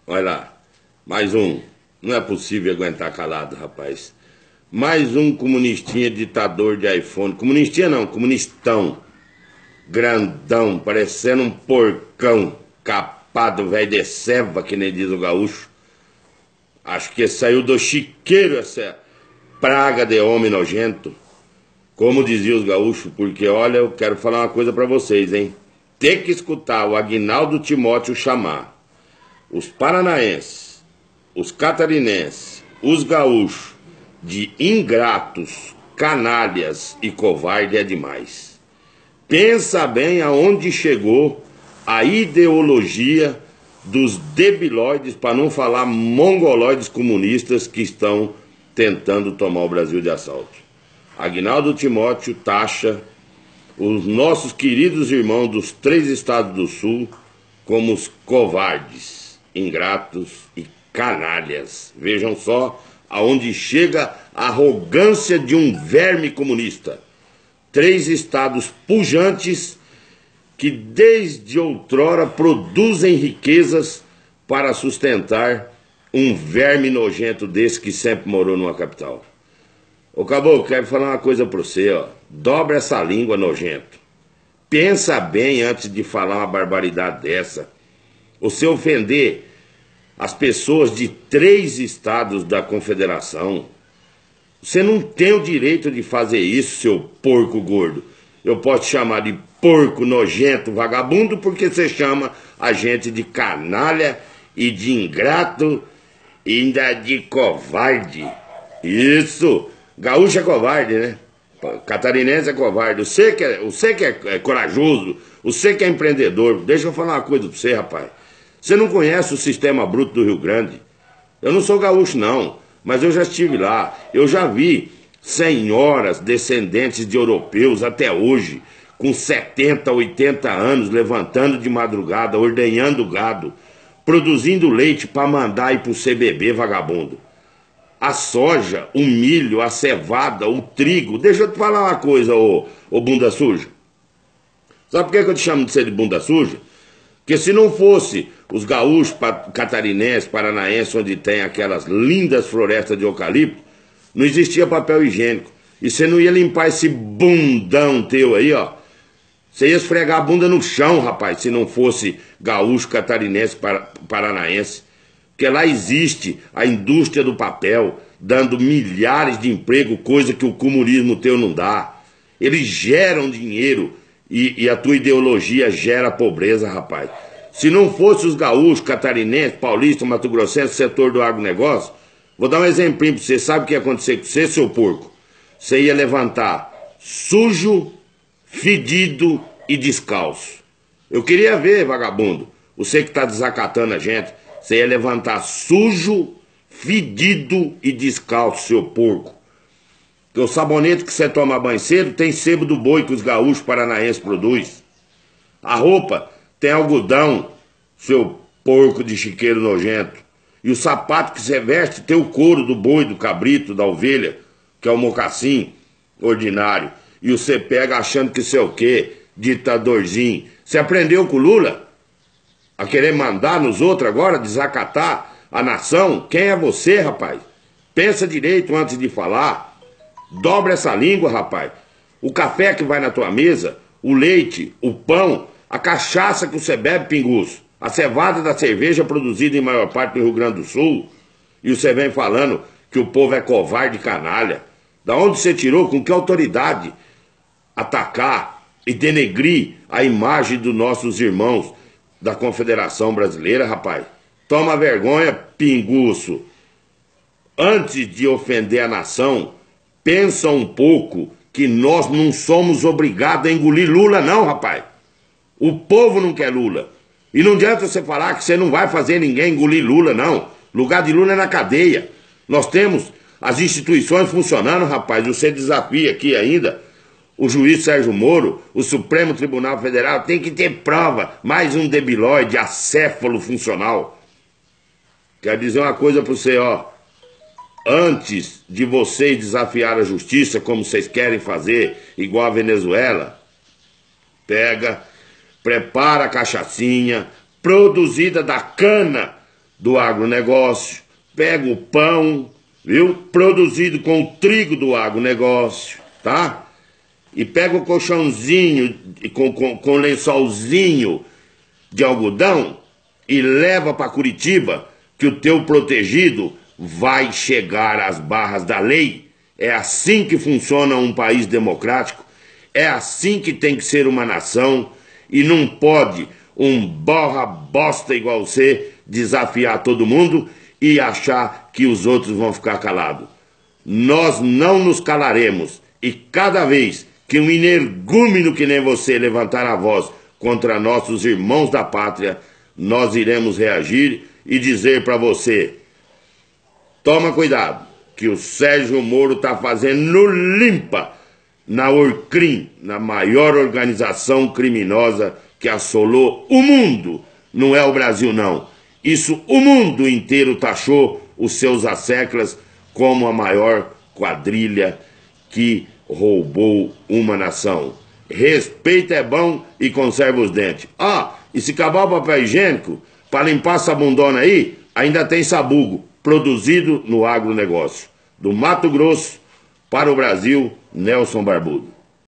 Olha lá, mais um. Não é possível aguentar calado, rapaz. Mais um comunistinha ditador de iPhone. Comunistinha não, comunistão. Grandão, parecendo um porcão. Capado, velho de ceva, que nem diz o gaúcho. Acho que saiu do chiqueiro essa praga de homem nojento. Como diziam os gaúchos, porque olha, eu quero falar uma coisa pra vocês, hein? Ter que escutar o Aguinaldo Timóteo chamar os paranaenses, os catarinenses, os gaúchos de ingratos, canalhas e covarde é demais. Pensa bem aonde chegou a ideologia dos debilóides, para não falar mongoloides comunistas que estão tentando tomar o Brasil de assalto. Aguinaldo Timóteo taxa os nossos queridos irmãos dos 3 estados do sul como os covardes, ingratos e canalhas. Vejam só aonde chega a arrogância de um verme comunista. 3 estados pujantes que desde outrora produzem riquezas para sustentar um verme nojento desse que sempre morou numa capital. Ô Caboclo, quero falar uma coisa pra você, ó. Dobra essa língua, nojento. Pensa bem antes de falar uma barbaridade dessa. Você ofender as pessoas de 3 estados da confederação. Você não tem o direito de fazer isso, seu porco gordo. Eu posso te chamar de porco nojento vagabundo porque você chama a gente de canalha e de ingrato e ainda de covarde. Isso! Gaúcho é covarde, né? Catarinense é covarde. Você que é corajoso, você que é empreendedor. Deixa eu falar uma coisa pra você, rapaz. Você não conhece o sistema bruto do Rio Grande. Eu não sou gaúcho, não, mas eu já estive lá. Eu já vi senhoras descendentes de europeus até hoje, com 70, 80 anos, levantando de madrugada, ordenhando gado, produzindo leite para mandar ir pro CBB, vagabundo. A soja, o milho, a cevada, o trigo. Deixa eu te falar uma coisa, ô bunda suja. Sabe por que eu te chamo de ser de bunda suja? Porque se não fosse os gaúchos, catarinenses, paranaenses, onde tem aquelas lindas florestas de eucalipto, não existia papel higiênico. E você não ia limpar esse bundão teu aí, ó. Você ia esfregar a bunda no chão, rapaz, se não fosse gaúcho, catarinense, paranaense. Porque lá existe a indústria do papel, dando milhares de empregos, coisa que o comunismo teu não dá. Eles geram dinheiro e a tua ideologia gera pobreza, rapaz. Se não fosse os gaúchos, catarinenses, paulistas, mato-grossenses, setor do agronegócio, vou dar um exemplinho pra você. Sabe o que ia acontecer com você, seu porco? Você ia levantar sujo, fedido e descalço. Eu queria ver, vagabundo, você que tá desacatando a gente. Você ia levantar sujo, fedido e descalço, seu porco. Porque o sabonete que você toma banho cedo tem sebo do boi que os gaúchos paranaenses produzem. A roupa tem algodão, seu porco de chiqueiro nojento. E o sapato que você veste tem o couro do boi, do cabrito, da ovelha, que é o mocassim ordinário. E você pega achando que você é o quê? Ditadorzinho. Você aprendeu com o Lula? A querer mandar nos outros agora, desacatar a nação? Quem é você, rapaz? Pensa direito antes de falar. Dobra essa língua, rapaz. O café que vai na tua mesa, o leite, o pão, a cachaça que você bebe, pinguço, a cevada da cerveja produzida em maior parte do Rio Grande do Sul, e você vem falando que o povo é covarde e canalha. Da onde você tirou, com que autoridade atacar e denegrir a imagem dos nossos irmãos da Confederação Brasileira, rapaz? Toma vergonha, pinguço. Antes de ofender a nação, pensa um pouco que nós não somos obrigados a engolir Lula, não, rapaz. O povo não quer Lula. E não adianta você falar que você não vai fazer ninguém engolir Lula, não. Lugar de Lula é na cadeia. Nós temos as instituições funcionando, rapaz. Você desafia aqui ainda o juiz Sérgio Moro, o Supremo Tribunal Federal tem que ter prova. Mais um debilóide, acéfalo funcional. Quero dizer uma coisa para você, ó. Antes de vocês desafiar a justiça, como vocês querem fazer, igual a Venezuela, prepara a cachaçinha, produzida da cana do agronegócio, pega o pão, viu? Produzido com o trigo do agronegócio, tá? E pega o colchãozinho com lençolzinho de algodão e leva para Curitiba, que o teu protegido vai chegar às barras da lei. É assim que funciona um país democrático, é assim que tem que ser uma nação, e não pode um borra bosta igual você desafiar todo mundo e achar que os outros vão ficar calados. Nós não nos calaremos, e cada vez que um energúmeno que nem você levantar a voz contra nossos irmãos da pátria, nós iremos reagir e dizer para você: toma cuidado, que o Sérgio Moro está fazendo limpa na Orcrim, na maior organização criminosa que assolou o mundo. Não é o Brasil, não. Isso o mundo inteiro taxou os seus asseclas como a maior quadrilha que roubou uma nação. Respeito é bom e conserva os dentes. Ah, e se acabar o papel higiênico, para limpar essa bundona aí, ainda tem sabugo, produzido no agronegócio. Do Mato Grosso para o Brasil, Nelson Barbudo.